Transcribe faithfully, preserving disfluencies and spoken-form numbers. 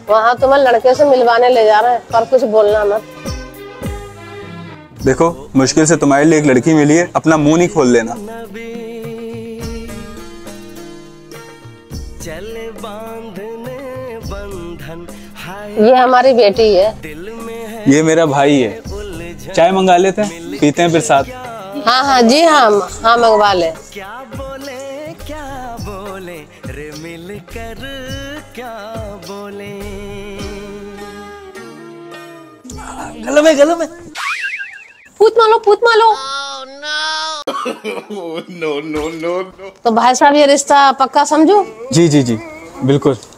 वहाँ तुम्हें लड़के से मिलवाने ले जा रहे हैं, पर कुछ बोलना मत। देखो मुश्किल से तुम्हारे लिए एक लड़की मिली है, अपना मुंह नहीं खोल लेना। ये हमारी बेटी है। ये मेरा भाई है। चाय मंगा लेते हैं, पीते हैं फिर साथ। हाँ हाँ जी हाँ हाँ मंगवा ले। क्या बोले क्या बोले रे मिल कर क्या बोले। गले में गले में पूत मालो पूत मालो। No no no no. तो भाई साहब ये रिश्ता पक्का समझो। जी जी जी बिल्कुल।